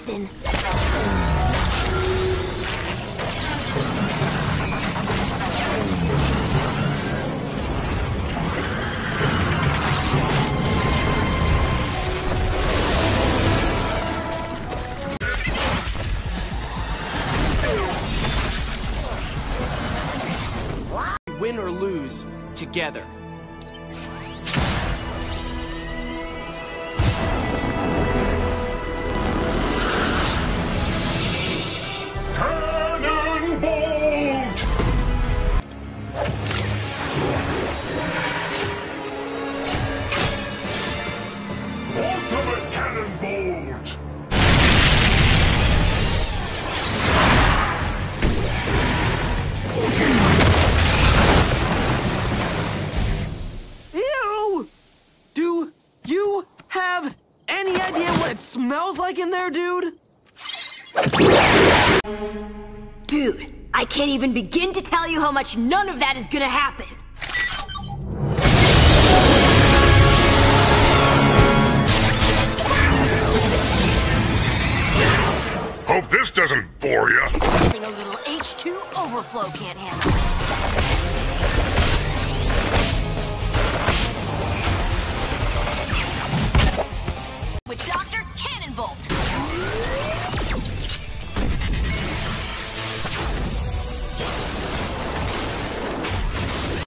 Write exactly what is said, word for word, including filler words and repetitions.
nothing. Win or lose, together. Cannonbolt! Ultimate Cannonbolt! Ew! Do you have any idea what it smells like in there, dude? Dude, I can't even begin to tell you how much none of that is gonna happen. Hope this doesn't bore you. Nothing a little H two overflow can't handle.